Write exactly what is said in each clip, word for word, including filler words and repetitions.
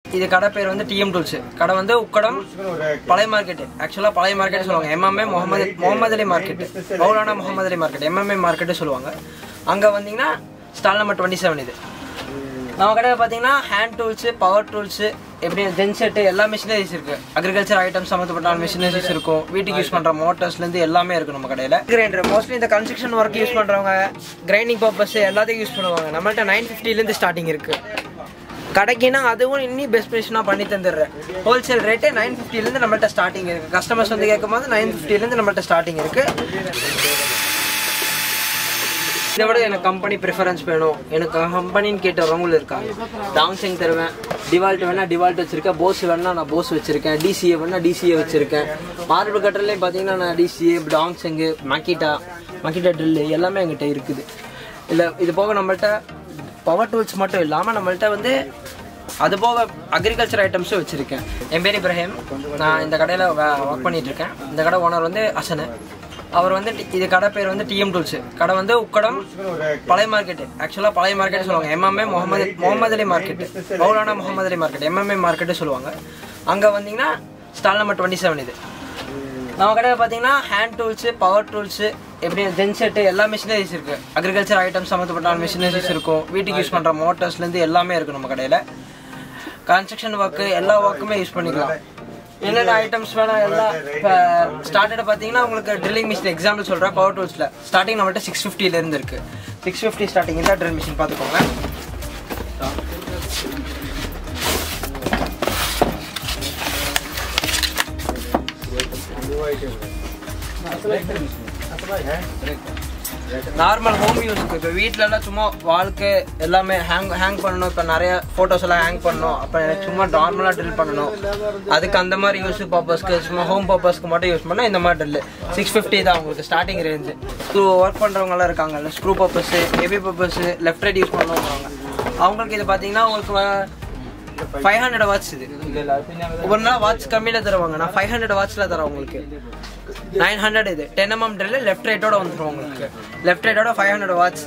இது கடை பேர் வந்து டிஎம் டூல்ஸ். கடை வந்து உக்கடம் பழைய மார்க்கெட். ஆக்சுவலாக பழைய மார்க்கெட் சொல்லுவாங்க. MMA Muhammad Muhammad Ali market, Maulana Muhammad Ali market, MMA market சொல்லுவாங்க. அங்கே வந்தீங்கன்னா ஸ்டால் நம்பர் டுவெண்ட்டி செவன். இது நம்ம கடையில் பார்த்தீங்கன்னா ஹேண்ட் டூல்ஸு, பவர் டூல்ஸு, எப்படி ஜென் செட்டு எல்லா மிஷினரிஸ் இருக்குது. அக்ரிகல்ச்சர் ஐட்டம்ஸ் சம்மந்தப்பட்ட மிஷினரிஸ் இருக்கும். வீட்டுக்கு யூஸ் பண்ணுற மோட்டர்ஸ்லேருந்து எல்லாமே இருக்குது நம்ம கடையில். கிரைண்டர் மோஸ்ட்லி இந்த கன்ஸ்ட்ரக்ஷன் ஒர்க் யூஸ் பண்ணுறவங்க, கிரைண்டிங் பர்பஸ் எல்லாத்தையும் யூஸ் பண்ணுவாங்க. நம்மள்ட்ட நைன் ஃபிஃப்டிலேருந்து ஸ்டார்டிங் இருக்குது. கடைக்குன்னா அதுவும் இன்னும் பெஸ்ட் ப்ரைஸ்னா பண்ணி தந்துடுறேன். ஹோல்சேல் ரேட்டு நைன் ஃபிஃப்டிலேருந்து நம்மள்ட்ட ஸ்டார்டிங் இருக்குது. கஸ்டமர்ஸ் வந்து கேட்கும் போது நைன் ஃபிஃப்டிலேருந்து நம்மள்ட்ட ஸ்டார்டிங் இருக்குது. இதை விட எனக்கு கம்பெனி ப்ரிஃபரன்ஸ் வேணும், எனக்கு கம்பெனின்னு கேட்டவங்களும் இருக்காங்க. டாங்ஸிங் தருவேன். டிவால்ட் வேணா டிவால்ட் வச்சிருக்கேன், போஸ் வேணா நான் போஸ் வச்சிருக்கேன், டிசிஏ வேணா டிசிஏ வச்சிருக்கேன். மார்பிள் கட்டர்லேயும் பார்த்தீங்கன்னா நான் டிசிஏ, டாங்ஸிங்கு, மக்கிட்டா மக்கிட்டா ட்ரில்லு எல்லாமே எங்கிட்ட இருக்குது. இல்லை இது போக நம்மள்ட்ட பவர் டூல்ஸ் மட்டும் இல்லாமல் நம்மள்ட்ட வந்து அது போக அக்ரிகல்ச்சர் ஐட்டம்ஸும் வச்சுருக்கேன். என் பேர் இப்ராஹிம். நான் இந்த கடையில் ஒர்க் பண்ணிகிட்ருக்கேன். இந்த கடை ஓனர் வந்து அசனு. அவர் வந்து இது கடை பேர் வந்து டிஎம் டூல்ஸ். கடை வந்து உக்கடம் பழைய மார்க்கெட். ஆக்சுவலாக பழைய மார்க்கெட் சொல்லுவாங்க. MMA Muhammad Muhammad Ali market, Maulana Muhammad Ali market, MMA market சொல்லுவாங்க. அங்கே வந்தீங்கன்னா ஸ்டால் நம்பர் டுவெண்ட்டி செவன். இது நம்ம கடையில் பார்த்தீங்கன்னா ஹேண்ட் டூல்ஸு, பவர் டூல்ஸு, எப்படி ஜென் செட்டு எல்லா மிஷினரிஸ் இருக்குது. அக்ரிகல்ச்சர் ஐட்டம்ஸ் சம்மந்தப்பட்ட மிஷினரிஸ் இருக்கும். வீட்டுக்கு யூஸ் பண்ணுற மோட்டர்ஸ்லேருந்து எல்லாமே இருக்குது நம்ம கடையில். கன்ஸ்ட்ரக்ஷன் ஒர்க்கு எல்லா ஒர்க்குமே யூஸ் பண்ணிக்கலாம். என்னென்ன ஐட்டம்ஸ் வேணால் எல்லாம் இப்போ ஸ்டார்டட் பார்த்தீங்கன்னா உங்களுக்கு ட்ரில்லிங் மிஷின் எக்ஸாம்பிள் சொல்கிறேன். பவர் டூல்ஸில் ஸ்டார்டிங் நம்மள்ட்ட சிக்ஸ் ஃபிஃப்டிலேருந்து இருக்குது. சிக்ஸ் ஃபிஃப்டி ஸ்டார்டிங் தான் ட்ரில் மிஷின் பார்த்துக்கோங்க. நார்மல் ஹோம் யூஸுக்கு இப்போ வீட்டிலலாம் சும்மா வால்க்கு எல்லாமே ஹேங் ஹேங் பண்ணணும். இப்போ நிறைய ஃபோட்டோஸ் எல்லாம் ஹேங் பண்ணணும். அப்போ எனக்கு சும்மா நார்மலாக ட்ரில் பண்ணணும். அதுக்கு அந்த மாதிரி யூஸ் பர்பஸ்க்கு சும்மா ஹோம் பர்பஸ்க்கு மட்டும் யூஸ் பண்ணால் இந்த மாதிரி ட்ரில் சிக்ஸ் ஃபிஃப்டி தான் உங்களுக்கு ஸ்டார்டிங் ரேஞ்சு. ஸ்க்ரூ ஒர்க் பண்ணுறவங்களாம் இருக்காங்கல்ல, screw purpose, heavy purpose, left right use பண்ணுவாங்க. அவங்களுக்கு இது பார்த்தீங்கன்னா உங்களுக்கு ஃபைவ் ஹண்ட்ரட் வாட்ச். இது ஒவ்வொரு நாள் வாட்ச் கம்மியில் தருவாங்க. நான் ஃபைவ் ஹண்ட்ரட் வாட்ச்சில் தரேன் உங்களுக்கு. நைன் ஹண்ட்ரட் இது டென் எம்எம் ட்ரில் லெஃப்ட் ரைட்டோட வந்துடும் உங்களுக்கு. லெஃப்ட் ரைட்டோட ஃபைவ் ஹண்ட்ரட் வாட்ஸ்.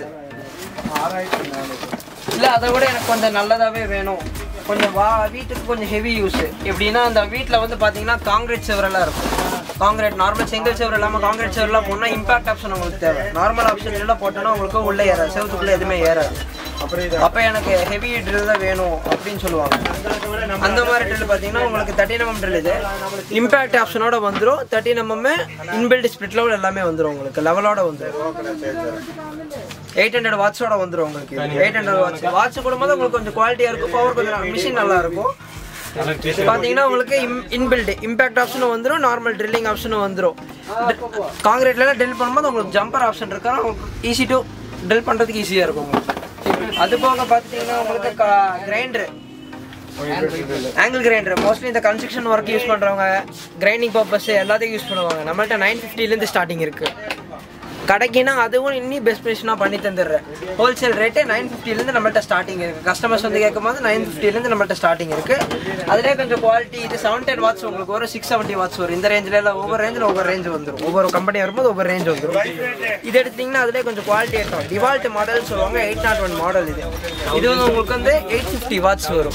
இல்லை அதை விட எனக்கு கொஞ்சம் நல்லதாகவே வேணும். கொஞ்சம் வா வீட்டுக்கு கொஞ்சம் ஹெவி யூஸு. எப்படின்னா அந்த வீட்டில் வந்து பார்த்தீங்கன்னா காங்கிரீட் செவரெல்லாம் இருக்கும். காங்கிரீட் நார்மல் செங்கல் செவர் இல்லாமல் காங்கிரீட் செவரெல்லாம் போனால் இம்பாக்ட் ஆப்ஷன் உங்களுக்கு தேவை. நார்மல் ஆப்ஷன் எல்லாம் போட்டோன்னா உங்களுக்கு உள்ளே ஏறாது, செவத்துக்குள்ளே எதுவுமே ஏறாது. அப்போ எனக்கு ஹெவி ட்ரில் தான் வேணும் அப்படின்னு சொல்லுவாங்க. அந்த மாதிரி ட்ரில் பார்த்தீங்கன்னா உங்களுக்கு தேர்ட்டின் எம்எம் ட்ரில். இது இம்பாக்ட் ஆப்ஷனோட வந்துடும். Thirteen MM inbuilt split level எல்லாமே வந்துடும் உங்களுக்கு. லெவலோட வந்துடும். எயிட் ஹண்ட்ரட் வாட்ஸோட வந்துடும் உங்களுக்கு. எயிட் ஹண்ட்ரட் வாட்ஸ் வாட்ச் கொடுக்கும்போது உங்களுக்கு கொஞ்சம் குவாலிட்டியாக இருக்கும். பவர் கொஞ்சம் மிஷின் நல்லா இருக்கும். பார்த்தீங்கன்னா உங்களுக்கு இன்பில்ட் இம்பாக்ட் ஆப்ஷனும் வந்துடும், நார்மல் ட்ரில்லிங் ஆப்ஷனும் வந்துடும். காங்கிரீட்லாம் ட்ரில் பண்ணும்போது உங்களுக்கு ஜம்பர் ஆப்ஷன் இருக்கா, ஈஸி டு ட்ரில் பண்ணுறதுக்கு ஈஸியாக இருக்கும் உங்களுக்கு. அது போக பார்த்தீங்கன்னா உங்களுக்கு கிரைண்டரு, ஆங்கிள் கிரைண்டர் மோஸ்ட்லி இந்த கன்ஸ்ட்ரக்ஷன் ஒர்க் யூஸ் பண்ணுறவங்க, கிரைண்டிங் பர்பஸ் எல்லாத்தையும் யூஸ் பண்ணுவாங்க. நம்மள்ட்ட நைன் ஃபிஃப்டிலேருந்து ஸ்டார்டிங் இருக்குது. கடைக்குன்னா அதுவும் இன்னும் பெஸ்ட் ப்ரைஸ்னா பண்ணி தந்துடுறேன். ஹோல்சேல் ரேட்டு நைன் ஃபிஃப்டிலேருந்து நம்மள்ட்ட ஸ்டார்டிங் இருக்குது. கஸ்டமர்ஸ் வந்து கேட்கும் போது நைன் ஃபிஃப்டிலேருந்து நம்மள்ட்ட ஸ்டார்டிங் இருக்குது. அதிலே கொஞ்சம் குவாலிட்டி இது செவன் டென் வாட்ஸ் உங்களுக்கு ஒரு சிக்ஸ் செவன்ட்டி வாட்ஸ் வரும். இந்த ரேஞ்சில் எல்லாம் ஒவ்வொரு ரேஞ்சில் ஒவ்வொரு ரேஞ்ச் வந்துடும். ஒவ்வொரு கம்பெனி வரும்போது ஒவ்வொரு ரேஞ்ச் வந்துடும். இது எடுத்திங்கன்னா அதிலே கொஞ்சம் குவாலிட்டி இருக்கும். டிவால்ட் மாடல் சொல்லுவாங்க. Eight naught one model. இது இது வந்து உங்களுக்கு வந்து எயிட் ஃபிஃப்டி வாட்ஸ் வரும்.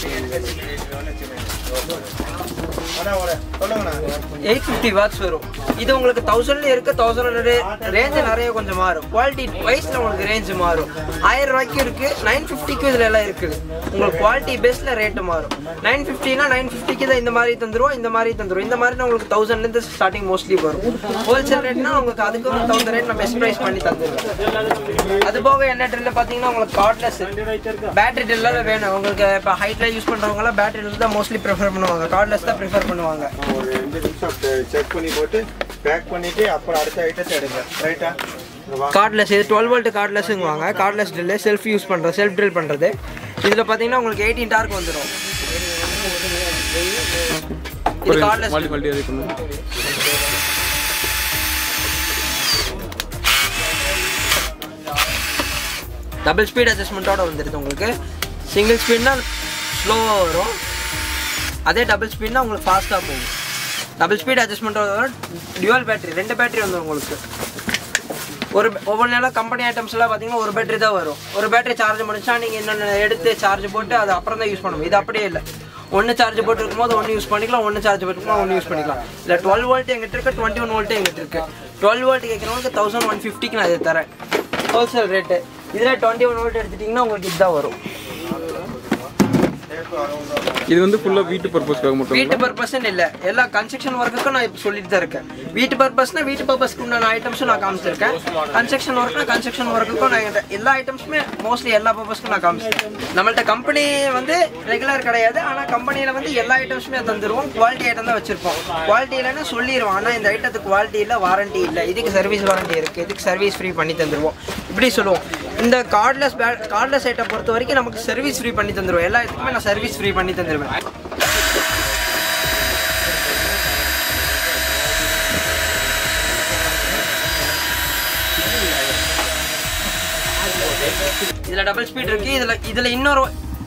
எயிட் ஃபிஃப்டி வாட்ஸ் வரும். இது உங்களுக்கு தௌசண்ட்ல இருக்கு. தௌசண்ட் ஹண்ட்ரட் ரேஞ்சு நிறைய கொஞ்சம் மாறும். குவாலிட்டி வைஸ்ல உங்களுக்கு ரேஞ்சு மாறும். ஆயிரம் ரூபாய்க்கும் இருக்கு, நைன் ஃபிஃப்டிக்கும் இதுல எல்லாம் இருக்குது. உங்களுக்கு குவாலிட்டி பேஸ்ல ரேட்டு மாறும். நைன் ஃபிஃப்டினா நைன் ஃபிஃப்டிக்கு தான் இந்த மாதிரி தந்துருவோம், இந்த மாதிரி தந்துருவோம். இந்த மாதிரி உங்களுக்கு தௌசண்ட்ல இருந்து ஸ்டார்டிங் மோஸ்ட்லி வரும். ஹோல்சேல் ரேட்னா உங்களுக்கு அதுக்கு ஒரு தௌசண்ட் ரேட் நான் பெஸ்ட் ப்ரைஸ் பண்ணி தந்துருவேன். அது போக என்ன ட்ரில் பாத்தீங்கன்னா உங்களுக்கு கார்ட்லெஸ் பேட்டரி ட்ரில் வேணும். உங்களுக்கு இப்போ ஹைட்ல யூஸ் பண்றவங்க எல்லாம் பேட்டரி ட்ரில் தான் மோஸ்ட்லி ப்ரிஃபர் பண்ணுவாங்க. கார்ட்லெஸ் தான் ப்ரிஃபர் பண்ணுவாங்க. ஒரு ரெண்டு நிமிஷம் செக் பண்ணி போட்டு பேக் பண்ணிட்டு அப்புறம் அடுத்த ஐட்டத்தை எடுங்க. ரைட்டா? கார்ட்லெஸ் இது டுவெல் வோல்ட் கார்ட்லெஸ்ங்குவாங்க. கார்ட்லெஸ் ட்ரில் செல்ஃப் யூஸ் பண்ணுறது, செல்ஃப் ட்ரில் பண்ணுறது. இதில் பார்த்தீங்கன்னா உங்களுக்கு எயிட்டீன் டார்க் வந்துடும். இது கார்ட்லெஸ் டபுள் ஸ்பீட் அட்ஜஸ்ட்மெண்ட்டோட வந்துடுது. உங்களுக்கு சிங்கிள் ஸ்பீட்னா ஸ்லோவாக வரும், அதே டபுள் ஸ்பீட்னா உங்களுக்கு ஃபாஸ்ட்டாக போகும். டபுள் ஸ்பீட் அட்ஜஸ்ட்மெண்ட்டோட வரும். டியூவல் பேட்டரி, ரெண்டு பேட்டரி வந்துடும் உங்களுக்கு. ஒரு ஒவ்வொரு நேரம் கம்பெனி ஐட்டம்ஸ்லாம் பார்த்தீங்கன்னா ஒரு பேட்டரி தான் வரும். ஒரு பேட்டரி சார்ஜ் பண்ணிச்சா நீங்கள் இன்னொன்று எடுத்து சார்ஜ் போட்டு அதை அப்புறம் தான் யூஸ் பண்ணுவோம். இது அப்படியே இல்லை. ஒன்று சார்ஜ் போட்டுருக்கும் போது ஒன்று யூஸ் பண்ணிக்கலாம், ஒன்று சார்ஜ் போட்டுருக்கும் ஒன்று யூஸ் பண்ணிக்கலாம். இல்லை டுவெல் வோல்ட் எங்கிட்ட இருக்கு, டுவெண்ட்டி ஒன் வோல்ட்டு எங்கிட்ட இருக்கு. டுவெல் வோல்ட் கேட்குறவங்களுக்கு தௌசண்ட் ஒன் ஃபிஃப்டிக்கு நான் இதை தரேன் ஹோல்சேல் ரேட்டு. இதில் டுவெண்ட்டி ஒன் வோல்ட் எடுத்துட்டிங்கன்னா உங்களுக்கு இதுதான் வரும். இது வந்து ஃபுல்லா வீட்டு பர்பஸ்க்காக மட்டும். வீட்டு பர்பஸ்ன்னு இல்லை, எல்லா கன்ஸ்ட்ரக்ஷன் ஒர்க்குக்கும் நான் இப்போ சொல்லிட்டு தான் இருக்கேன். வீட்டு பர்பஸ்னா வீட்டு பர்பஸ்க்கு உண்டான ஐட்டம்ஸும் நான் காமிச்சிருக்கேன். கன்ஸ்ட்ரக்ஷன் ஒர்க்னா கன்ஸ்ட்ரக்ஷன் ஒர்க்குக்கும் நான் எல்லா ஐட்டம்ஸுமே மோஸ்ட்லி எல்லா பர்பஸ்க்கும் நான் காமிச்சிருக்கேன். நம்மள்ட்ட கம்பெனி வந்து ரெகுலர் கிடையாது, ஆனால் கம்பெனியில் வந்து எல்லா ஐட்டம்ஸுமே தந்துடுவோம். குவாலிட்டி ஐட்டம் தான் வச்சிருப்போம். குவாலிட்டி இல்லைன்னா சொல்லிடுவோம், ஆனால் இந்த ஐட்டத்துக்கு குவாலிட்டி இல்லை, வாரண்டி இல்லை, இதுக்கு சர்வீஸ் வாரண்டி இருக்குது, இதுக்கு சர்வீஸ் ஃப்ரீ பண்ணி தந்துடுவோம், இப்படி சொல்லுவோம். இந்த கார்ட்லெஸ் பே கார்ட்லெஸ் ஐட்டம் பொறுத்த வரைக்கும் நமக்கு சர்வீஸ் ஃப்ரீ பண்ணி தந்துடுவோம். எல்லா இடத்துக்குமே நான் சர்வீஸ் ஃப்ரீ பண்ணி தந்துடுவேன். இதுல டபுள் ஸ்பீட் இருக்கு. இதுல இதுல இன்னொரு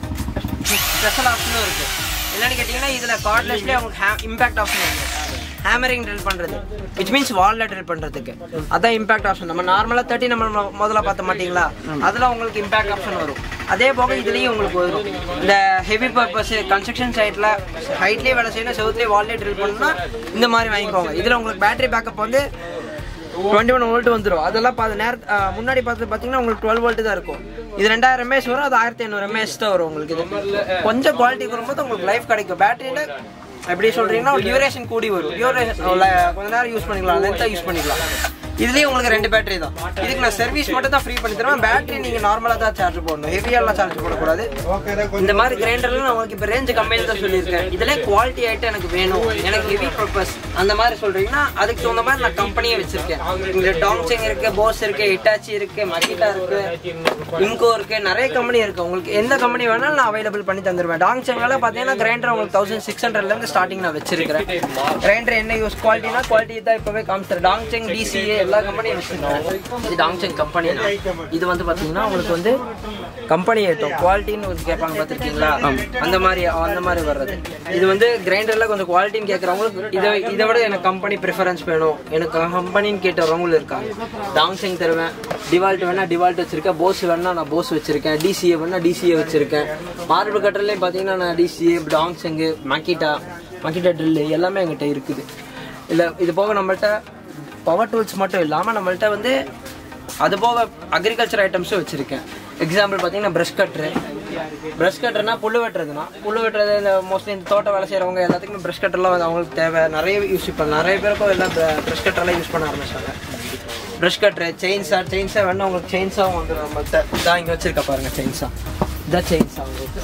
ஸ்பெஷல் ஆப்ஷனும் இருக்கு. என்னன்னு கேட்டீங்கன்னா இதுல கார்ட்லெஸ்லயே உங்களுக்கு இம்பாக்ட் ஆப்ஷன் இருக்கு. ஹேமரிங் ட்ரில் பண்றது, விச் மீன்ஸ் வால்ல ட்ரில் பண்றதுக்கு அதான் இம்பாக்ட் ஆப்ஷன். நம்ம நார்மலா தேர்ட்டி நம்ம முதல்ல பார்த்த மாட்டீங்களா, அதுல உங்களுக்கு இம்பாக்ட் ஆப்ஷன் வரும். அதே போக இதுலயும் உங்களுக்கு வரும். இந்த ஹெவி பர்பஸ் கன்ஸ்ட்ரக்ஷன் சைட்ல ஹைட்லயே வேலை செய்யணும், செவத்துலயே வால்லே ட்ரில் பண்ணணும்னா இந்த மாதிரி வாங்கிக்கோங்க. இதுல உங்களுக்கு பேட்டரி பேக்கப் வந்து டுவெண்ட்டி ஒன் வோல்ட் வந்துடும். அதெல்லாம் பார்த்து நேர முன்னாடி பார்த்து பார்த்தீங்கன்னா உங்களுக்கு டுவெல் வோல்ட் தான் இருக்கும். இது ரெண்டாயிரம் எம்ஏஹெச் வரும், அது ஆயிரத்தி ஐநூறு எம்ஏஹெச் தான் வரும் உங்களுக்கு. இது கொஞ்சம் குவாலிட்டி வரும்போது உங்களுக்கு லைஃப் கிடைக்கும். பேட்டரியில எப்படி சொல்றீங்கன்னா டியூரேஷன் கூடி வரும். டியூரேஷன் கொஞ்ச நேரம் யூஸ் பண்ணிக்கலாம், லென்த்தா யூஸ் பண்ணிக்கலாம். இதுலயும் உங்களுக்கு ரெண்டு பேட்டரி தான். இதுக்கு நான் சர்வீஸ் மட்டும் தான் ஃப்ரீ பண்ணி தருவேன். பேட்டரி நீங்க நார்மலா தான் சார்ஜ் போடணும், ஹெவியாலாம் சார்ஜ் போடக்கூடாது. இந்த மாதிரி கிரைண்டர்ல நான் உங்களுக்கு இப்போ ரேஞ்சு கம்மியாக தான் சொல்லியிருக்கேன். இதுல குவாலிட்டி ஐட்டம் எனக்கு வேணும், எனக்கு ஹெவி பர்பஸ் அந்த மாதிரி சொல்றீங்கன்னா அதுக்கு தகுந்த மாதிரி நான் கம்பெனியை வச்சிருக்கேன். இங்க டாங்சிங் இருக்கு, போஸ் இருக்கு, ஹிட்டாச்சி இருக்கு, மக்கிட்டா இருக்கு, இன்கோ இருக்கு, நிறைய கம்பெனி இருக்கு. உங்களுக்கு எந்த கம்பெனி வேணாலும் நான் அவைலபிள் பண்ணி தந்துருவேன். டாங்சிங்ல பாத்தீங்கன்னா கிரைண்டர் உங்களுக்கு தௌசண்ட் சிக்ஸ் ஹண்ட்ரட்ல இருந்து ஸ்டார்டிங் நான் வச்சிருக்கேன். கிரைண்டர் என்ன யூஸ் குவாலிட்டினா குவாலிட்டி தான் இப்பவே காமிச்சிரு. டாங்சிங் டிசிஏ எல்லா கம்பெனியும் வச்சிருக்கேன். இது டாங்சிங் கம்பெனி. இது வந்து பாத்தீங்கன்னா உங்களுக்கு வந்து கம்பெனி ஐட்டம் குவாலிட்டின்னு வந்து கேட்பாங்க பார்த்துருக்கீங்களா, அந்த மாதிரி அந்த மாதிரி வர்றது. இது வந்து கிரைண்டர்ல கொஞ்சம் குவாலிட்டின்னு கேட்குறவங்களுக்கு இதை இதை விட எனக்கு கம்பெனி ப்ரிஃபரன்ஸ் வேணும், எனக்கு கம்பெனின்னு கேட்டவங்களும் இருக்காங்க. டாங்சிங் தருவேன். டிவால்ட் வேணா டிவால்ட் வச்சிருக்கேன், போஸ் வேணா நான் போஸ் வச்சிருக்கேன், டிசிஏ வேணா டிசிஏ வச்சிருக்கேன். மார்பிள் கட்டர்லேயும் பார்த்தீங்கன்னா நான் டிசிஏ, டாங்சிங்கு, மக்கிட்டா மக்கிட்டா ட்ரில்லு எல்லாமே எங்கிட்ட இருக்குது. இல்லை இது போக நம்மள்கிட்ட பவர் டூல்ஸ் மட்டும் இல்லாமல் நம்மள்கிட்ட வந்து அது போக அக்ரிகல்ச்சர் ஐட்டம்ஸும் வச்சுருக்கேன். எக்ஸாம்பிள் பார்த்தீங்கன்னா ப்ரஷ் கட்ரு. ப்ரஷ் கட்டர்னா புல் வெட்டுறதுனா புல் வெட்டுறது இந்த மோஸ்ட்லி இந்த தோட்ட வேலை செய்கிறவங்க எல்லாத்துக்குமே ப்ரஷ் கட்டர்லாம் வந்து அவங்களுக்கு தேவை. நிறைய யூஸ் பண்ணலாம், நிறைய பேருக்கும் எல்லாம் ப்ரஷ் கட்டர்லாம் யூஸ் பண்ண ஆரம்பிச்சாங்க. ப்ரஷ் கட்ரு, செயின்ஸா செயின்ஸா வேணா உங்களுக்கு செயின்ஸாகவும் வந்துடும் நம்மள்கிட்ட. இதான் இங்கே வச்சுருக்க பாருங்கள் செயின்ஸா, இதான் செயின்ஸா உங்களுக்கு.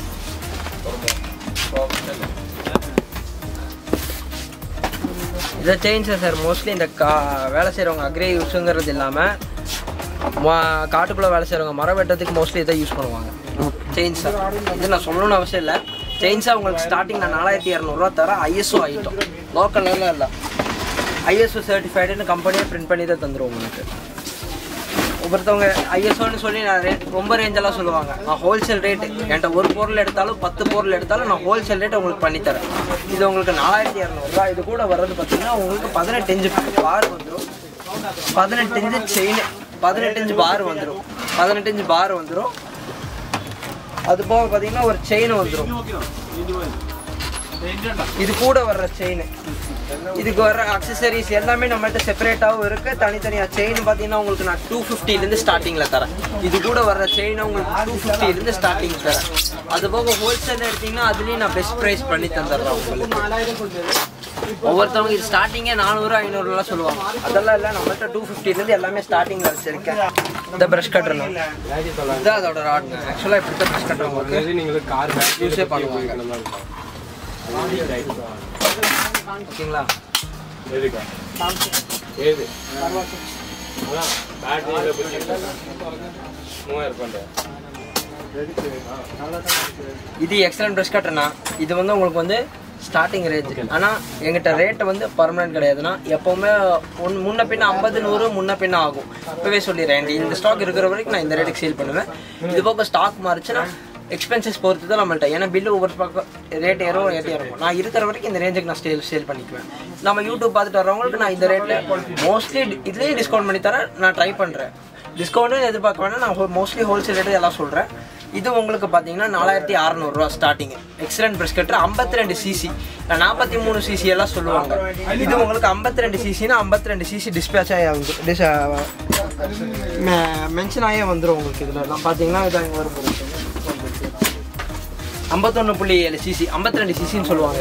இதை செயின்ஸா சார் மோஸ்ட்லி இந்த கா வேலை செய்கிறவங்க அக்ரி யூஸுங்கிறது இல்லாமல் காட்டுக்குள்ளே வேலை செய்கிறவங்க மரம் வெட்டுறதுக்கு மோஸ்ட்லி இதை யூஸ் பண்ணுவாங்க. செயின்ஸா இது நான் சொல்லணும்னு அவசியம் இல்லை. செயின்ஸா உங்களுக்கு ஸ்டார்டிங் நான் நாலாயிரத்தி இரநூறுவா தரேன். ஐஎஸ்ஓ ஐட்டம் லோக்கல்லாம் இல்லை, ஐஎஸ்ஓ சர்டிஃபைடுன்னு கம்பெனியே பிரிண்ட் பண்ணி தான் தந்துடுவோம் உங்களுக்கு. ஒவ்வொருத்தவங்க ஐஎஸ்ஓன்னு சொல்லி நான் ரேட் ரொம்ப ரேஞ்செல்லாம் சொல்லுவாங்க. நான் ஹோல்சேல் ரேட்டு என்கிட்ட ஒரு பொருள் எடுத்தாலும் பத்து பொருள் எடுத்தாலும் நான் ஹோல்சேல் ரேட் உங்களுக்கு பண்ணித்தரேன். இது உங்களுக்கு நாலாயிரத்தி இரநூறுவா. இது கூட வர்றது பார்த்தீங்கன்னா உங்களுக்கு பதினெட்டு இன்ச்சு பார் வந்துடும், பதினெட்டு இன்ச்சு செயின், பதினெட்டு இன்ச்சு பார் வந்துடும், பதினெட்டு இன்ச்சு பார் வந்துடும். அது போக பார்த்தீங்கன்னா ஒரு செயின் வந்துடும். இது கூட வர்ற செயின், இதுக்கு வர அக்சசரிஸ் எல்லாமே நம்மள்ட்ட செப்பரேட்டாகவும் இருக்குது. தனித்தனியாக செயின் பார்த்தீங்கன்னா உங்களுக்கு நான் டூ ஃபிஃப்டிலேருந்து ஸ்டார்டிங்கில் தரேன். இது கூட வர்ற செயினை உங்களுக்கு டூ ஃபிஃப்டிலேருந்து ஸ்டார்டிங் தரேன். அது போக ஹோல்சேல் எடுத்திங்கன்னா அதுலேயும் நான் பெஸ்ட் ப்ரைஸ் பண்ணி தந்துடுறேன் உங்களுக்கு. ஒவ்வொருத்தவங்க இது ஸ்டார்டிங்கே நானூறு ஐநூறுலாம் சொல்லுவாங்க, அதெல்லாம் இல்லை. நம்மள்ட்ட டூ ஃபிஃப்டிலேருந்து எல்லாமே ஸ்டார்டிங்கில் வச்சுருக்கேன். இந்த ப்ரஷ் கட்டர் இதுதான் அதோட ராட். ஆக்சுவலாக இப்படி தான் ப்ரஷ் கட்டர் உங்களுக்கு யூஸே பண்ணுவாங்க. ஓகேங்களா? இது எக்ஸலன்ட் ப்ரஷ் கட்டர்னா இது வந்து உங்களுக்கு வந்து ஸ்டார்டிங் ரேஞ்ச். ஆனால் எங்கிட்ட ரேட்டு வந்து பர்மனெண்ட் கிடையாதுன்னா எப்போவுமே ஒன் முன்ன பின்ன ஐம்பது நூறு முன்ன பின்ன ஆகும். இப்போவே சொல்லிடுறேன், இந்த ஸ்டாக் இருக்கிற வரைக்கும் நான் இந்த ரேட்டுக்கு சேல் பண்ணுவேன். இது போக ஸ்டாக் மாறிச்சுன்னா எக்ஸ்பென்சஸ் பொறுத்து தான் நம்மள்ட்ட. ஏன்னா பில்லு ஒவ்வொரு பக்கம் ரேட் ஏறும் ரேட் ஏறும். நான் இருக்கிற வரைக்கும் இந்த ரேஞ்சுக்கு நான் சேல் சேல் பண்ணிக்குவேன். நம்ம யூடியூப் பார்த்துட்டு வரவங்களுக்கு நான் இந்த ரேட்டில் மோஸ்ட்லி இதுலேயும் டிஸ்கவுண்ட் பண்ணி தரேன். நான் ட்ரை பண்ணுறேன். டிஸ்கவுண்ட்டும் எதிர்பார்க்க வேணால் நான் மோஸ்ட்லி ஹோல்சேல் ரேட்டு எல்லாம் சொல்கிறேன். இது உங்களுக்கு பார்த்தீங்கன்னா நாலாயிரத்தி அறநூறுரூவா ஸ்டார்டிங். எக்ஸலண்ட் ப்ரெஷ் கட்டர் ஐம்பத்தி ரெண்டு சிசி நாற்பத்தி மூணு சிசி எல்லாம் சொல்லுவாங்க. இது உங்களுக்கு ஐம்பத்தி ரெண்டு சிசினா ஐம்பத்தி ரெண்டு சிசி டிஸ்பேச் ஆகி டிஸ் மென்ஷன் ஆகியே வந்துடும் உங்களுக்கு. இதில் நான் பார்த்தீங்கன்னா இதான் இங்கே வரும் ஐம்பத்தொன்று புள்ளி ஏழு சிசி ஐம்பத்தி ரெண்டு சிசின்னு சொல்லுவாங்க.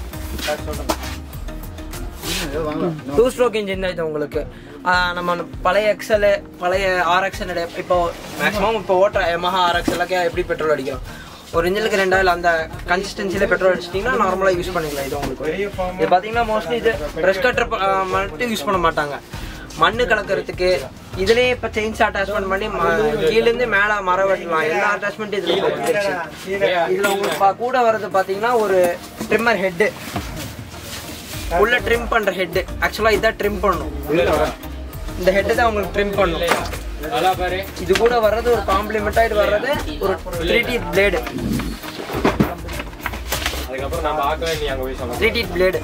டூ ஸ்ட்ரோக் இன்ஜின் தான் இது உங்களுக்கு. நம்ம பழைய எக்ஸல் பழைய ஆர்எக்ஸல் இப்போ மேக்ஸிமம் இப்போ ஓட்டுற எமஹா ஆர்எக்ஸலுக்கே எப்படி பெட்ரோல் அடிக்கிறோம், ஒரு இன்ஜினுக்கு ரெண்டாவது அந்த கன்சிஸ்டன்சியில் பெட்ரோல் அடிச்சிட்டிங்கன்னா நார்மலாக யூஸ் பண்ணிக்கலாம். இது உங்களுக்கு இது பார்த்தீங்கன்னா மோஸ்ட்லி இது ப்ரெஷ் கட்டர் மட்டும் யூஸ் பண்ண மாட்டாங்க, மண்ணு கலக்கிறதுக்கு இதுலேயே இப்போ செயின்ஸ் அட்டாச்மெண்ட் பண்ணி கீழேருந்து மேலே மரம் வெட்டலாம். எல்லா அட்டாச்மெண்ட்டும் இதில் வந்துருச்சு. இதில் உங்களுக்கு கூட வர்றது பார்த்தீங்கன்னா ஒரு ட்ரிம்மர் ஹெட்டு, உள்ள ட்ரிம் பண்ணுற ஹெட்டு. ஆக்சுவலாக இதான் ட்ரிம் பண்ணணும், இந்த ஹெட்டு தான் உங்களுக்கு ட்ரிம் பண்ணணும். இது கூட வர்றது ஒரு காம்ப்ளிமெண்ட்டாக இது வர்றது ஒரு three teeth blade, three teeth blade.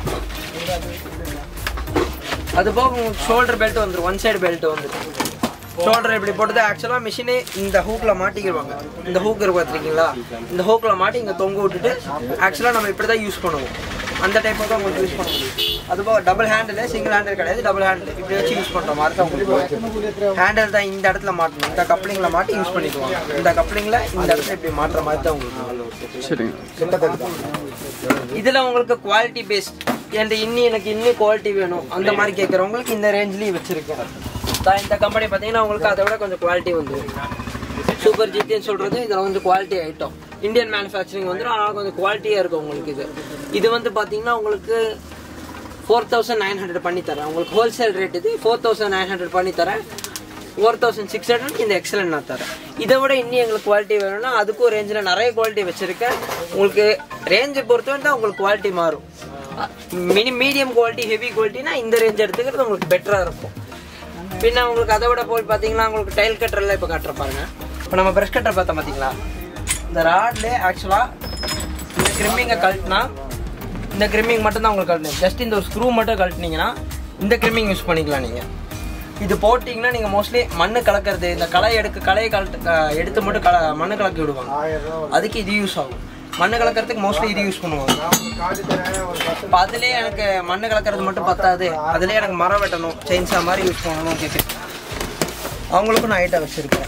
அது போக உங்களுக்கு ஷோல்டர் பெல்ட் வந்துடும், ஒன் சைடு பெல்ட் வந்துடும். ஷோல்டர் இப்படி போட்டது ஆக்சுவலாக மிஷினே இந்த ஹூக்கில் மாட்டிக்கிடுவாங்க. இந்த ஹூக் இருக்கு பார்த்துருக்கீங்களா, இந்த ஹூக்கில் மாட்டி இங்கே தொங்க விட்டுட்டு ஆக்சுவலாக நம்ம இப்படி தான் யூஸ் பண்ணுவோம். அந்த டைப்பை தான் உங்களுக்கு யூஸ் பண்ண முடியும். அதுபோக டபுள் ஹேண்டில், சிங்கிள் ஹேண்டில் கிடையாது, டபுள் ஹேண்டில் இப்படி வச்சு யூஸ் பண்ணுற மாதிரி தான் உங்களுக்கு. ஹேண்டில் தான் இந்த இடத்துல மாட்டணும், இந்த கப்ளிங்கில் மாட்டி யூஸ் பண்ணிக்குவாங்க. இந்த கப்ளிங்கில் இந்த இடத்துல இப்படி மாட்டுற மாதிரி தான் உங்களுக்கு. இதில் உங்களுக்கு குவாலிட்டி பேஸ்ட் என்கிட்ட இன்னும் எனக்கு இன்னும் குவாலிட்டி வேணும் அந்த மாதிரி கேட்குறவங்களுக்கு இந்த ரேஞ்ச்லேயும் வச்சுருக்கேன். தான் இந்த கம்பெனி பார்த்தீங்கன்னா உங்களுக்கு அதை விட கொஞ்சம் குவாலிட்டி வந்துடும். சூப்பர் ஜிடின்னு சொல்கிறது இதில் வந்து குவாலிட்டி ஐட்டம், இந்தியன் மேனுஃபேக்சரிங் வந்துடும், ஆனால் கொஞ்சம் குவாலிட்டியாக இருக்கும் உங்களுக்கு. இது இது வந்து பார்த்தீங்கன்னா உங்களுக்கு ஃபோர் தௌசண்ட் நைன் ஹண்ட்ரட் பண்ணி தரேன் உங்களுக்கு. ஹோல்சேல் ரேட் இது ஃபோர் தௌசண்ட் நைன் ஹண்ட்ரட் பண்ணி தரேன். ஃபோர் தௌசண்ட் சிக்ஸ் ஹண்ட்ரட் இந்த எக்ஸலண்ட் நான் தரேன். இதை விட இன்னும் எங்களுக்கு குவாலிட்டி வேணும்னா அதுக்கும் ரேஞ்சில் நிறைய குவாலிட்டி வச்சுருக்கேன். உங்களுக்கு ரேஞ்சை பொறுத்தவரை தான் உங்களுக்கு குவாலிட்டி மாறும். மினி மீடியம் குவாலிட்டி ஹெவி குவாலிட்டினா இந்த ரேஞ்ச் எடுத்துக்கிறது உங்களுக்கு பெட்டராக இருக்கும். பின்ன உங்களுக்கு அதை விட போய் பார்த்தீங்கன்னா உங்களுக்கு டைல் கட்டரெல்லாம் இப்போ காட்டுற பாருங்க. இப்போ நம்ம ப்ரெஷ் கட்டர் பார்த்தோம் பார்த்தீங்களா, இந்த ராட்லேயே ஆக்சுவலாக இந்த கிரிம்மிங்கை கழட்டினா இந்த கிரிம்மிங் மட்டும் தான் உங்களுக்கு கழட்டணும். ஜஸ்ட் இந்த ஒரு ஸ்க்ரூ மட்டும் கழட்டினீங்கன்னா இந்த கிரிம்மிங் யூஸ் பண்ணிக்கலாம். நீங்கள் இது போட்டிங்கன்னா நீங்கள் மோஸ்ட்லி மண்ணு கலக்கிறது, இந்த களை எடுக்க களையை கலட்டு எடுத்து மட்டும் கல மண்ணு கலக்கி விடுவாங்க, அதுக்கு இது யூஸ் ஆகும். மண்ணு கலக்கிறதுக்கு மோஸ்ட்லி இது யூஸ் பண்ணுவாங்க. இப்போ அதுலேயே எனக்கு மண்ணு கலக்கிறது மட்டும் பத்தாது, அதுலேயே எனக்கு மரம் வெட்டணும், செயின்ஸா மாதிரி யூஸ் பண்ணணும் கேட்கு அவங்களுக்கும் நான் ஐட்டம் வச்சுருக்கேன்.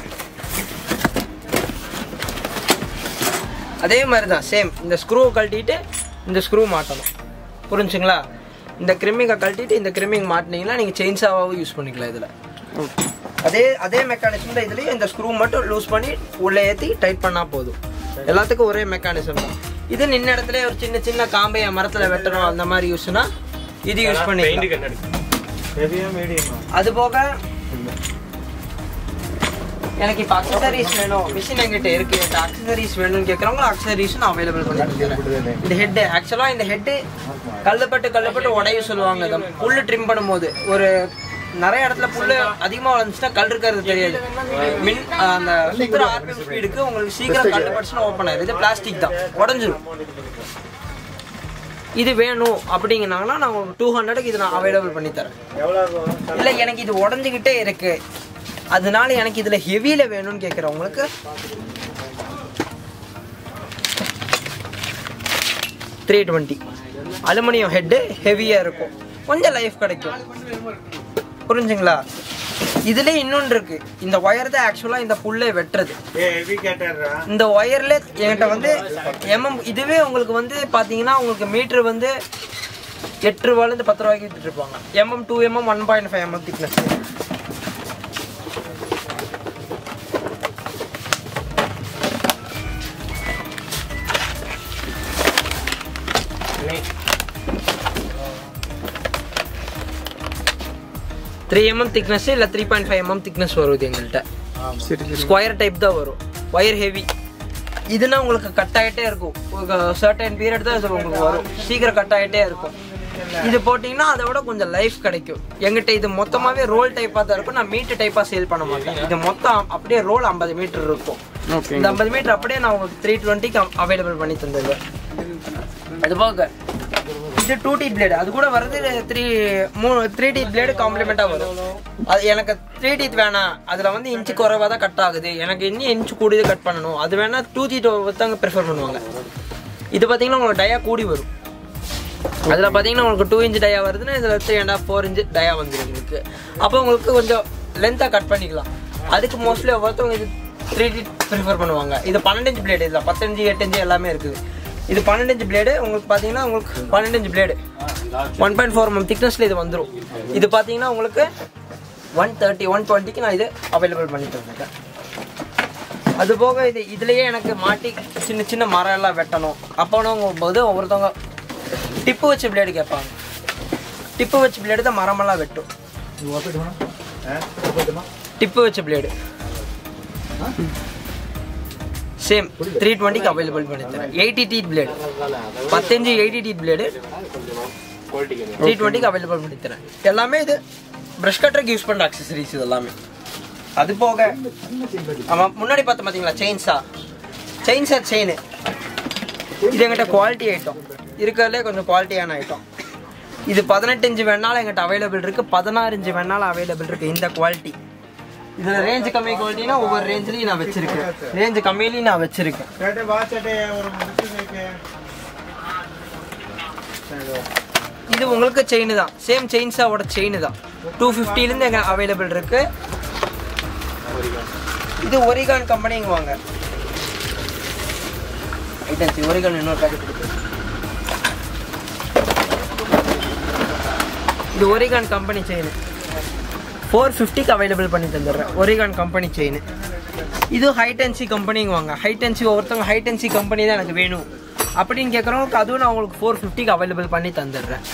அதே மாதிரி தான் சேம் இந்த ஸ்க்ரூவை கழட்டிட்டு இந்த ஸ்க்ரூ மாட்டணும், புரிஞ்சுங்களா? இந்த கிரிம்மிங்கை கழட்டிட்டு இந்த கிரிம்மிங் மாட்டினீங்கன்னா நீங்கள் செயின்ஸாவாகவும் யூஸ் பண்ணிக்கலாம். இதில் அதே அதே மெக்கானிசம் தான் இதுலேயும். இந்த ஸ்க்ரூ மட்டும் லூஸ் பண்ணி உள்ளே ஏற்றி டைட் பண்ணால் போதும். எல்லாத்துக்கும் ஒரே மெக்கானிசம் தான். இது நின்ன இடத்துல ஒரு சின்ன சின்ன காம்பையை மரத்தில் வெட்டணும் அந்த மாதிரி யூஸ்னா இது யூஸ் பண்ணிக்கலாம். அது போக எனக்கு இப்போ அக்சசரிஸ் வேணும், மிஷின் எங்கிட்ட இருக்கு, எனக்கு அக்சசரிஸ் வேணும்னு கேட்குறவங்க அக்சசரிஸும் நான் அவைலபிள் பண்ணி கொடுக்குறேன். இந்த ஹெட்டு ஆக்சுவலாக இந்த ஹெட்டு கல்லுப்பட்டு கல்லுப்பட்டு உடைய சொல்லுவாங்க. இந்த புல்லு ட்ரிம் பண்ணும்போது ஒரு நிறைய இடத்துல புல்லு அதிகமாக வளர்ந்துச்சுன்னா கல் இருக்கிறது தெரியாது. மின் அந்த சுத்தர ஆர்பிஎம் ஸ்பீடுக்கு உங்களுக்கு சீக்கிரம் கல் பட்டுச்சுன்னா ஓப்பன் ஆயிடும். இது பிளாஸ்டிக் தான், உடஞ்சிடும். இது வேணும் அப்படிங்கனாங்கன்னா நான் உங்களுக்கு டூ ஹண்ட்ரடுக்கு இது நான் அவைலபிள் பண்ணி தரேன். இல்லை எனக்கு இது உடஞ்சிக்கிட்டே இருக்கு அதனால எனக்கு இதில் ஹெவியில் வேணும்னு கேட்குறவங்களுக்கு த்ரீ டுவெண்ட்டி அலுமினியம் ஹெட்டு ஹெவியாக இருக்கும், கொஞ்சம் லைஃப் கிடைக்கும், புரிஞ்சுங்களா? இதுல இன்னொன்று இருக்கு. இந்த ஒயர் தான் ஆக்சுவலா இந்த புல்லை வெட்டுறது. இந்த ஒயர்ல என்கிட்ட வந்து எம்எம் இதுவே உங்களுக்கு வந்து பாத்தீங்கன்னா உங்களுக்கு மீட்டர் வந்து எட்டு ரூபாயில இருந்து பத்து ரூபாய்க்கு வித்துட்டு இருப்பாங்க. Mm two mm one point five mm thickness. Three mm thickness இல்லை three point five mm thickness வருது எங்கள்கிட்ட. ஸ்கொயர் டைப் தான் வரும். Wire heavy. இதுனா உங்களுக்கு கட் ஆகிட்டே இருக்கும், சர்டன் பீரியட் தான் இது உங்களுக்கு வரும், சீக்கிரம் கட் ஆகிட்டே இருக்கும். இது போட்டிங்கன்னா அதை விட கொஞ்சம் லைஃப் கிடைக்கும். எங்கிட்ட இது மொத்தமாகவே ரோல் டைப்பாக தான் இருக்கும். நான் மீட்டர் டைப்பாக சேல் பண்ண மாட்டேன். இது மொத்தம் அப்படியே ரோல் ஐம்பது மீட்டர் இருக்கும். இந்த ஐம்பது மீட்டர் அப்படியே நான் உங்களுக்கு த்ரீ டுவெண்ட்டிக்கு அவைலபிள் பண்ணி தந்தது. அது போக இது டூ டீத் பிளேடு, அது கூட வர்றது த்ரீ மூணு த்ரீ டீத் பிளேடு காம்ப்ளிமெண்ட்டாக வரும். அது எனக்கு த்ரீ டீத் வேணாம், அதில் வந்து இன்ச்சு குறைவாக தான் கட் ஆகுது, எனக்கு இன்னும் இன்ச்சு கூடியது கட் பண்ணணும், அது வேணால் டூ டீத் ஒருத்தவங்க ப்ரிஃபர் பண்ணுவாங்க. இது பார்த்தீங்கன்னா உங்களுக்கு டயா கூடி வரும். அதில் பார்த்தீங்கன்னா உங்களுக்கு டூ இன்ச் டயா வருதுன்னா இதில் three and half four inch dia வந்துடும் உங்களுக்கு. அப்போ உங்களுக்கு கொஞ்சம் லென்த்தாக கட் பண்ணிக்கலாம். அதுக்கு மோஸ்ட்லி ஒவ்வொருத்தவங்க இது த்ரீ டி ப்ரிஃபர் பண்ணுவாங்க. இது பன்னெண்டு இன்ச் பிளேடு, இதில் பத்தஞ்சு எட்டு இன்ச்சு எல்லாமே இருக்குது. இது பன்னெண்டு இன்ச் பிளேடு உங்களுக்கு பார்த்தீங்கன்னா உங்களுக்கு பன்னெண்டு inch blade one point four m திக்னஸில் இது வந்துடும். இது பார்த்தீங்கன்னா உங்களுக்கு ஒன் தேர்ட்டி ஒன் டுவெண்ட்டிக்கு நான் இது அவைலபிள் பண்ணிட்டு இருக்கேன். அது போக இது இதுலேயே எனக்கு மாட்டி சின்ன சின்ன மரம் எல்லாம் வெட்டணும் அப்போனும் போது ஒவ்வொருத்தவங்க டிப்பு வச்ச பிளேடு கேட்பாங்க. டிப்பு வச்ச பிளேடு தான் மரமெல்லாம் வெட்டும். டிப்பு வச்ச பிளேடு சேம் த்ரீ டுவெண்ட்டிக்கு அவைலபிள் பண்ணி தரேன். எயிட்டி டீத் பிளேடு பத்தஞ்சு எயிட்டி டீத் பிளேடு த்ரீ டுவெண்ட்டிக்கு அவைலபிள் பண்ணி தரேன். எல்லாமே இது ப்ரஷ் கட்டருக்கு யூஸ் பண்ணுற அக்சசரிஸ் இது எல்லாமே. அது போக ஆமாம் முன்னாடி பார்த்து பார்த்தீங்களா செயின்ஸா செயின்ஸா செயின் இது எங்கிட்ட குவாலிட்டி ஐட்டம் இருக்கிறதுலே கொஞ்சம் குவாலிட்டியான ஐட்டம். இது பதினெட்டு இன்ச்சு வேணாலும் எங்கிட்ட அவைலபிள் இருக்குது, பதினாறு இன்ச்சு வேணாலும் அவைலபிள் இருக்குது. இந்த குவாலிட்டி இதில் ரேஞ்சு கம்மி குவாலிட்டினா ஒவ்வொரு ரேஞ்சிலையும் நான் வச்சுருக்கேன், ரேஞ்சு கம்மியிலையும் நான் வச்சுருக்கேன். இது உங்களுக்கு செயின் தான், சேம் செயின்ஸாவோட செயின் தான். டூ ஃபிஃப்டிலேருந்து எங்கள் அவைலபிள் இருக்குது. இது ஒரிகான் கம்பெனிங்க வாங்க ஐட்டன்சி ஒரிகான் இன்னொரு பேக்கெட் இருக்கு. இது ஒரிகான் கம்பெனி செயின் ஃபோர் ஃபிஃப்டிக்கு அவைலபிள் பண்ணி தந்துடுறேன். ஒரிகான் கம்பெனி செயின் இது ஹைடென்சி கம்பெனிங்க வாங்க. ஹைடென்சி ஒவ்வொருத்தவங்க ஹைடென்சி கம்பெனி தான் எனக்கு வேணும் அப்படின்னு கேட்குறவங்களுக்கு அதுவும் நான் உங்களுக்கு ஃபோர் ஃபிஃப்டிக்கு அவைலபிள் பண்ணி தந்துடுறேன்.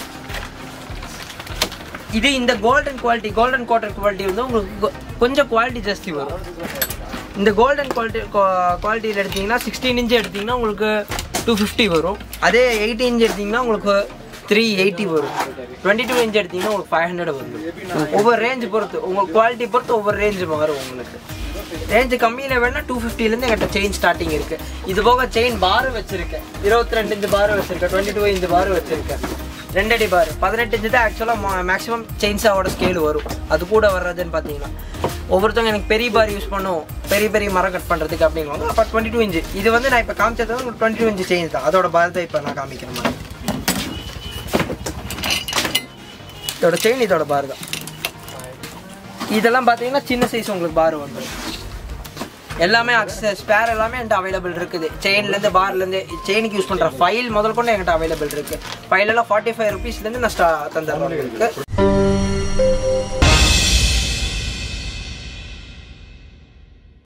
இது இந்த golden quality golden cotton quality வந்து உங்களுக்கு கொஞ்சம் குவாலிட்டி ஜாஸ்தி வரும். இந்த கோல்டன் குவாலிட்டி குவாலிட்டியில் எடுத்திங்கன்னா சிக்ஸ்டீன் இன்ச் எடுத்திங்கன்னா உங்களுக்கு டூ ஃபிஃப்டி வரும். அதே எயிட்டீன் இன்ச் எடுத்திங்கன்னா உங்களுக்கு த்ரீ எயிட்டி வரும். டுவெண்ட்டி டூ இன்ச் எடுத்திங்கன்னா உங்களுக்கு ஃபைவ் ஹண்ட்ரட் வரும். ஒவ்வொரு ரேஞ்சு பொறுத்து உங்கள் குவாலிட்டி பொறுத்து ஒவ்வொரு ரேஞ்சு வரும். உங்களுக்கு ரேஞ்சு கம்மியில் வேணால் டூ ஃபிஃப்டிலேருந்து எங்கிட்ட செயின் ஸ்டார்டிங் இருக்குது. இது போக செயின் பாரு வச்சுருக்கேன், இருபத்தி ரெண்டு இன்ச்சு பாரு வச்சுருக்கேன், டுவெண்ட்டி டூ இன்ச்சு பாரு வச்சுருக்கேன், ரெண்டடி பாரு. பதினெட்டு இன்ச்சு தான் ஆக்சுவலாக மேக்ஸிமம் செயின்ஸாவோட ஸ்கேல் வரும். அது கூட வர்றதுன்னு பார்த்தீங்கன்னா ஒவ்வொருத்தவங்க எனக்கு பெரிய பார் யூஸ் பண்ணும், பெரிய பெரிய மரம் கட் பண்ணுறதுக்கு அப்படிங்குவாங்க. அப்போ டுவெண்ட்டி டூ இன்ச்சு இது வந்து நான் இப்போ காமிச்சது வந்து டுவெண்ட்டி டூ இன்ச்சு செயின் தான். அதோட பார் தான் இப்போ நான் காமிக்கிற மாதிரி. இதோட செயின் இதோட பார் தான். இதெல்லாம் பார்த்தீங்கன்னா சின்ன சைஸ் உங்களுக்கு பார் வந்துடும். எல்லாமே அக்சஸ் ஸ்பேர் எல்லாமே என்கிட்ட அவைலபிள் இருக்குது. செயின்லேருந்து பார்லேருந்து செயினுக்கு யூஸ் பண்ணுற ஃபைல் முதல் கொண்டு என்கிட்ட அவைலபிள் இருக்குது. ஃபைலெல்லாம் ஃபார்ட்டி ஃபைவ் ருபீஸ்லேருந்து நான் ஸ்டா தந்துடுறேன் இருக்குது.